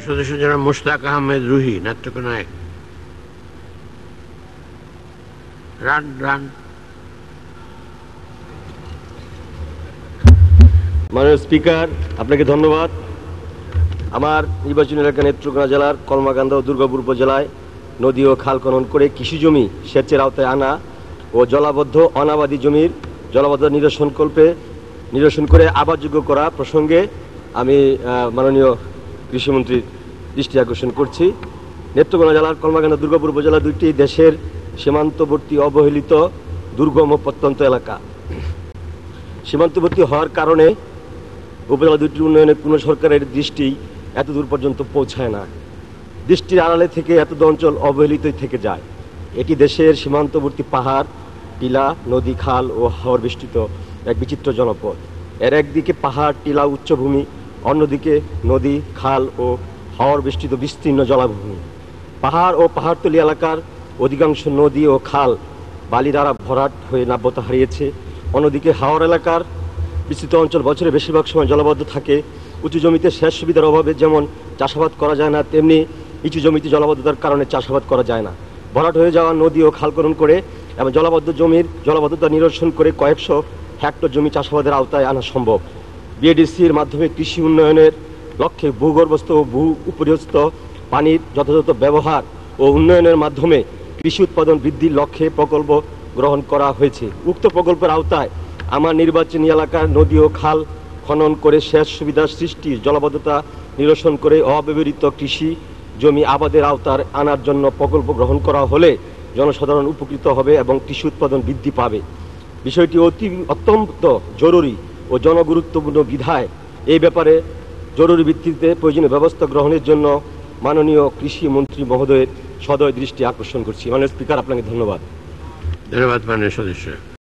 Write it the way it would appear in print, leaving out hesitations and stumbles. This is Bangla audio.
মাননীয় সদস্য জনাব মুস্তাক আহমেদ রুহি, নেত্রকোনায়। রান রান। মাননীয় স্পিকার, আপনাকে ধন্যবাদ। আমার নির্বাচনী এলাকা নেত্রকোনা জেলার কলমাকান্দা ও দুর্গাপুর উপজেলায় নদী ও খাল খনন করে কৃষি জমি সেচের আওতায় আনা ও জলাবদ্ধ অনাবাদী জমির জলাবদ্ধ নিরসন করে আবাসযোগ্য করা প্রসঙ্গে আমি মাননীয় কৃষিমন্ত্রীর দৃষ্টি আকর্ষণ করছি। নেত্রকোনা জেলার কলমাকান্দা দুর্গাপুর উপজেলা দুইটি দেশের সীমান্তবর্তী অবহেলিত দুর্গম ও প্রত্যন্ত এলাকা। সীমান্তবর্তী হওয়ার কারণে উপজেলা দুইটির উন্নয়নে কোনো সরকারের দৃষ্টি এত দূর পর্যন্ত পৌঁছায় না। দৃষ্টির আড়ালে থেকে এতদ অঞ্চল অবহেলিতই থেকে যায়। এটি দেশের সীমান্তবর্তী পাহাড়, টিলা, নদী, খাল ও হাওর বেষ্টিত এক বিচিত্র জনপদ। এর একদিকে পাহাড়, টিলা, উচ্চভূমি, অন্যদিকে নদী, খাল ও হাওর বেষ্টিত বিস্তীর্ণ জলাভূমি। পাহাড় ও পাহাড়তলি এলাকার অধিকাংশ নদী ও খাল বালি দ্বারা ভরাট হয়ে নাব্যতা হারিয়েছে। অন্যদিকে হাওর এলাকার বিস্তৃত অঞ্চল বছরের বেশিরভাগ সময় জলাবদ্ধ থাকে। উঁচু জমিতে সেচ সুবিধার অভাবে যেমন চাষাবাদ করা যায় না, তেমনি নিচু জমিতে জলাবদ্ধতার কারণে চাষাবাদ করা যায় না। ভরাট হয়ে যাওয়া নদী ও খাল খনন করে এবং জলাবদ্ধ জমির জলাবদ্ধতা নিরসন করে কয়েকশো হেক্টর জমি চাষাবাদের আওতায় আনা সম্ভব। বিএডিসির মাধ্যমে কৃষি উন্নয়নের লক্ষ্যে ভূগর্ভস্থ ও ভূ উপরিস্থ পানির যথাযথ ব্যবহার ও উন্নয়নের মাধ্যমে কৃষি উৎপাদন বৃদ্ধির লক্ষ্যে প্রকল্প গ্রহণ করা হয়েছে। উক্ত প্রকল্পের আওতায় আমার নির্বাচনী এলাকার নদী ও খাল খনন করে সেচ সুবিধা সৃষ্টি, জলাবদ্ধতা নিরসন করে অব্যবহৃত কৃষি জমি আবাদের আওতায় আনার জন্য প্রকল্প গ্রহণ করা হলে জনসাধারণ উপকৃত হবে এবং কৃষি উৎপাদন বৃদ্ধি পাবে। বিষয়টি অত্যন্ত জরুরি ও জনগুরুত্বপূর্ণ বিধায় এই ব্যাপারে জরুরি ভিত্তিতে প্রয়োজনীয় ব্যবস্থা গ্রহণের জন্য মাননীয় কৃষি মন্ত্রী মহোদয়ের সদয় দৃষ্টি আকর্ষণ করছি। মাননীয় স্পিকার, আপনাকে ধন্যবাদ। ধন্যবাদ মাননীয় সদস্য।